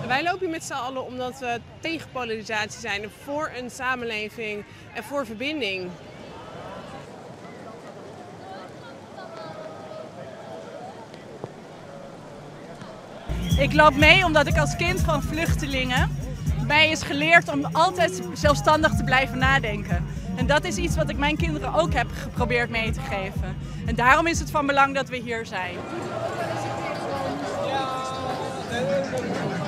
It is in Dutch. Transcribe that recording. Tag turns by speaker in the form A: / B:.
A: Wij lopen hier met z'n allen omdat we tegen polarisatie zijn en voor een samenleving en voor verbinding.
B: Ik loop mee omdat ik als kind van vluchtelingen mij is geleerd om altijd zelfstandig te blijven nadenken. En dat is iets wat ik mijn kinderen ook heb geprobeerd mee te geven. En daarom is het van belang dat we hier zijn.